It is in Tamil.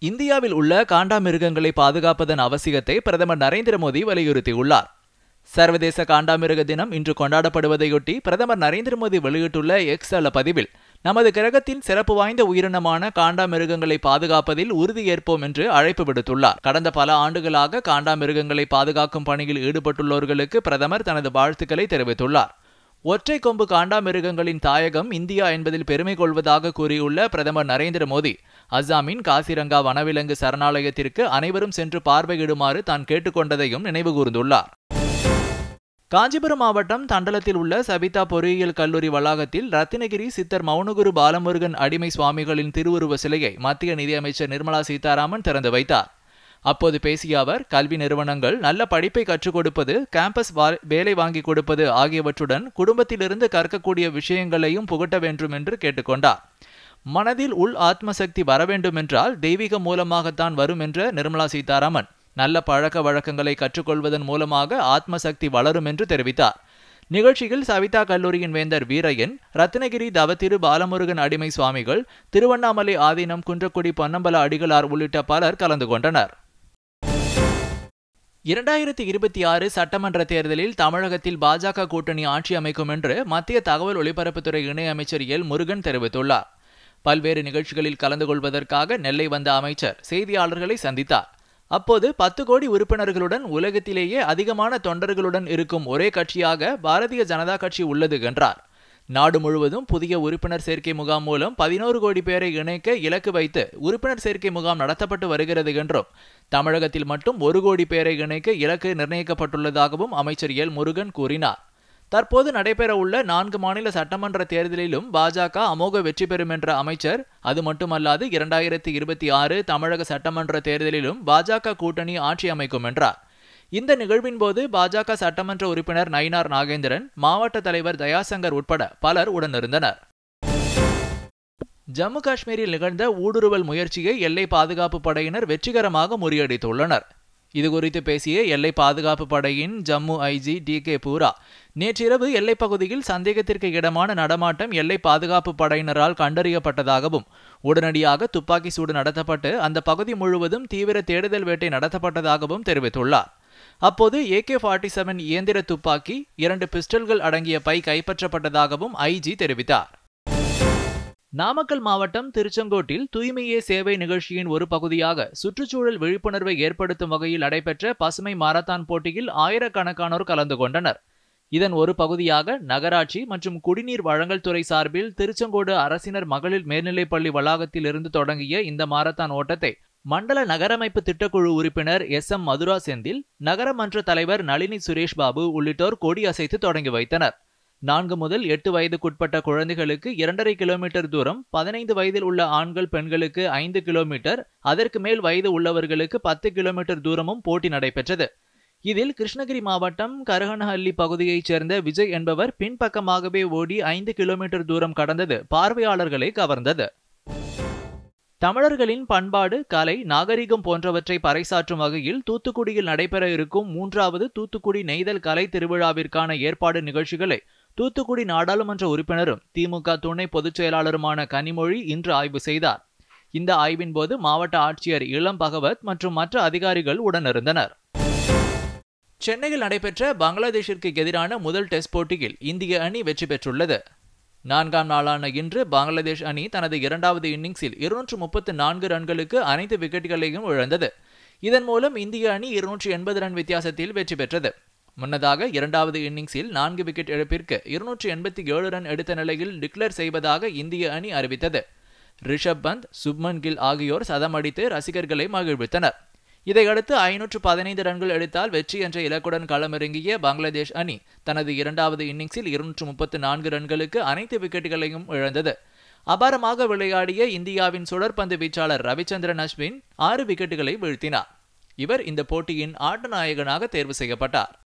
இந்தியாவில் உள்ள காண்டாமிருகங்களை பாதுகாப்பதன் அவசியத்தை பிரதமர் நரேந்திர மோடி வலியுறுத்தியுள்ளார். சர்வதேச காண்டாமிருக தினம் இன்று கொண்டாடப்படுவதையொட்டி பிரதமர் நரேந்திர மோடி வெளியிட்டுள்ள எக்ஸ் தள பதிவில், நமது கிரகத்தின் சிறப்பு வாய்ந்த உயிரினமான காண்டாமிருகங்களை பாதுகாப்பதில் உறுதியேற்போம் என்று அழைப்பு விடுத்துள்ளார். கடந்த பல ஆண்டுகளாக காண்டாமிருகங்களை பாதுகாக்கும் பணியில் ஈடுபட்டுள்ளவர்களுக்கு பிரதமர் தனது வாழ்த்துக்களை தெரிவித்துள்ளார். ஒற்றை கொம்பு காண்டாமிருகங்களின் தாயகம் இந்தியா என்பதில் பெருமை கொள்வதாக கூறியுள்ள பிரதமர் நரேந்திர மோடி, அஸ்ஸாமின் காசிரங்கா வனவிலங்கு சரணாலயத்திற்கு அனைவரும் சென்று பார்வையிடுமாறு தான் கேட்டுக்கொண்டதையும் நினைவுகூர்ந்துள்ளார். காஞ்சிபுரம் மாவட்டம் தண்டலத்தில் உள்ள சபிதா பொறியியல் கல்லூரி வளாகத்தில் ரத்தினகிரி சித்தர் மௌனகுரு பாலமுருகன் அடிமை சுவாமிகளின் திருவுருவ சிலையை மத்திய நிதியமைச்சர் நிர்மலா சீதாராமன் திறந்து வைத்தார். அப்போது பேசிய அவர், கல்வி நிறுவனங்கள் நல்ல படிப்பை கற்றுக் கொடுப்பது, கேம்பஸ் வேலை வாங்கி கொடுப்பது ஆகியவற்றுடன் குடும்பத்திலிருந்து கற்கக்கூடிய விஷயங்களையும் புகட்ட வேண்டும் என்று கேட்டுக்கொண்டார். மனதில் உள் ஆத்மசக்தி வர வேண்டுமென்றால் தெய்வீகம் மூலமாகத்தான் வரும் என்ற நிர்மலா சீதாராமன், நல்ல பழக்க வழக்கங்களை கற்றுக்கொள்வதன் மூலமாக ஆத்மசக்தி வளரும் என்று தெரிவித்தார். நிகழ்ச்சியில் சவிதா கல்லூரியின் வேந்தர் வீரையன், ரத்தினகிரி தவத்திரு பாலமுருகன் அடிமை சுவாமிகள், திருவண்ணாமலை ஆதீனம் குன்றக்குடி பொன்னம்பல அடிகளார் உள்ளிட்ட பலர் கலந்து கொண்டனர். 2026 சட்டமன்ற தேர்தலில் தமிழகத்தில் பாஜக கூட்டணி ஆட்சி அமைக்கும் என்று மத்திய தகவல் ஒலிபரப்புத்துறை இணையமைச்சர் எல் முருகன் தெரிவித்துள்ளார். பல்வேறு நிகழ்ச்சிகளில் கலந்து கொள்வதற்காக நெல்லை வந்த அமைச்சர் செய்தியாளர்களை சந்தித்தார். அப்போது 10 கோடி உறுப்பினர்களுடன் உலகத்திலேயே அதிகமான தொண்டர்களுடன் இருக்கும் ஒரே கட்சியாக பாரதிய ஜனதா கட்சி உள்ளது என்றார். நாடு முழுவதும் புதிய உறுப்பினர் சேர்க்கை முகாம் மூலம் 11 கோடி பேரை இணைக்க இலக்கு வைத்து உறுப்பினர் சேர்க்கை முகாம் நடத்தப்பட்டு வருகிறது என்றும், தமிழகத்தில் மட்டும் 1 கோடி பேரை இணைக்க இலக்கு நிர்ணயிக்கப்பட்டுள்ளதாகவும் அமைச்சர் எல் முருகன் கூறினார். தற்போது நடைபெறவுள்ள 4 மாநில சட்டமன்ற தேர்தலிலும் பாஜக அமோக வெற்றி பெறும் என்ற அமைச்சர், அது மட்டுமல்லாது 2026 தமிழக சட்டமன்ற தேர்தலிலும் பாஜக கூட்டணி ஆட்சி அமைக்கும் என்றார். இந்த நிகழ்வின் போது பாஜக சட்டமன்ற உறுப்பினர் நயினார் நாகேந்திரன், மாவட்ட தலைவர் தயாசங்கர் உட்பட பலர் உடனிருந்தனர். ஜம்மு காஷ்மீரில் நிகழ்ந்த ஊடுருவல் முயற்சியை எல்லை பாதுகாப்பு படையினர் வெற்றிகரமாக முறியடித்துள்ளனர். இதுகுறித்து பேசிய எல்லை பாதுகாப்பு படையின் ஜம்மு ஐஜி டி.கே. பூரா, நேற்றிரவு எல்லைப்பகுதியில் சந்தேகத்திற்கு இடமான நடமாட்டம் எல்லை பாதுகாப்பு படையினரால் கண்டறியப்பட்டதாகவும், உடனடியாக துப்பாக்கி சூடு நடத்தப்பட்டு அந்த பகுதி முழுவதும் தீவிர தேடுதல் வேட்டை நடத்தப்பட்டதாகவும் தெரிவித்துள்ளார். அப்போது AK-47 இயந்திர துப்பாக்கி, 2 பிஸ்டல்கள் அடங்கிய பை கைப்பற்றப்பட்டதாகவும் ஐஜி தெரிவித்தார். நாமக்கல் மாவட்டம் திருச்செங்கோட்டில் தூய்மையே சேவை நிகழ்ச்சியின் ஒரு பகுதியாக சுற்றுச்சூழல் விழிப்புணர்வை ஏற்படுத்தும் வகையில் நடைபெற்ற பசுமை மாரத்தான் போட்டியில் ஆயிரக்கணக்கானோர் கலந்து கொண்டனர். இதன் ஒரு பகுதியாக நகராட்சி மற்றும் குடிநீர் வழங்கல் துறை சார்பில் திருச்செங்கோடு அரசினர் மகளிர் மேல்நிலைப்பள்ளி வளாகத்தில் இருந்து தொடங்கிய இந்த மாரத்தான் ஓட்டத்தை மண்டல நகரமைப்பு திட்டக்குழு உறுப்பினர் SM மதுரா செந்தில், நகரமன்ற தலைவர் நளினி சுரேஷ் பாபு உள்ளிட்டோர் கொடி அசைத்து தொடங்கி வைத்தனர். 4 முதல் 8 வயதுக்குட்பட்ட குழந்தைகளுக்கு 2.5 கிலோமீட்டர் தூரம், 15 வயதில் உள்ள ஆண்கள் பெண்களுக்கு 5 கிலோமீட்டர், அதற்கு மேல் வயது உள்ளவர்களுக்கு 10 கிலோமீட்டர் தூரமும் போட்டி நடைபெற்றது. இதில் கிருஷ்ணகிரி மாவட்டம் கருகனஹள்ளி பகுதியைச் சேர்ந்த விஜய் என்பவர் பின்பக்கமாகவே ஓடி 5 கிலோமீட்டர் தூரம் கடந்தது பார்வையாளர்களை கவர்ந்தது. தமிழர்களின் பண்பாடு, கலை, நாகரிகம் போன்றவற்றை பறைசாற்றும் வகையில் தூத்துக்குடியில் நடைபெற இருக்கும் 3வது தூத்துக்குடி நெய்தல் கலை திருவிழாவிற்கான ஏற்பாடு நிகழ்ச்சிகளை தூத்துக்குடி நாடாளுமன்ற உறுப்பினரும் திமுக துணை பொதுச் செயலாளருமான கனிமொழி இன்று ஆய்வு செய்தார். இந்த ஆய்வின் போது மாவட்ட ஆட்சியர் இளம் பகவத் மற்றும் மற்ற அதிகாரிகள் உடனிருந்தனர். சென்னையில் நடைபெற்ற பங்களாதேஷிற்கு எதிரான முதல் டெஸ்ட் போட்டியில் இந்திய அணி வெற்றி பெற்றுள்ளது. 4ஆம் நாளான இன்று பங்களாதேஷ் அணி தனது 2வது இன்னிங்ஸில் 234 ரன்களுக்கு அனைத்து விக்கெட்டுகளையும் இழந்தது. இதன் மூலம் இந்திய அணி 280 ரன் வித்தியாசத்தில் வெற்றி பெற்றது. முன்னதாக 2வது இன்னிங்ஸில் 4 விக்கெட் இழப்பிற்கு 287 ரன் எடுத்த நிலையில் டிக்ளேர் செய்வதாக இந்திய அணி அறிவித்தது. ரிஷப் பந்த், சுப்மன் கில் ஆகியோர் சதம் அடித்து ரசிகர்களை மகிழ்வித்தனர். இதையடுத்து 515 ரன்கள் எடுத்தால் வெற்றி என்ற இலக்குடன் களமிறங்கிய பங்களாதேஷ் அணி தனது 2வது இன்னிங்ஸில் 234 ரன்களுக்கு அனைத்து விக்கெட்டுகளையும் இழந்தது. அபாரமாக விளையாடிய இந்தியாவின் சுழற்பந்து வீச்சாளர் ரவிச்சந்திரன் அஸ்வின் 6 விக்கெட்டுகளை வீழ்த்தினார். இவர் இந்த போட்டியின் ஆட்ட நாயகனாக தேர்வு செய்யப்பட்டார்.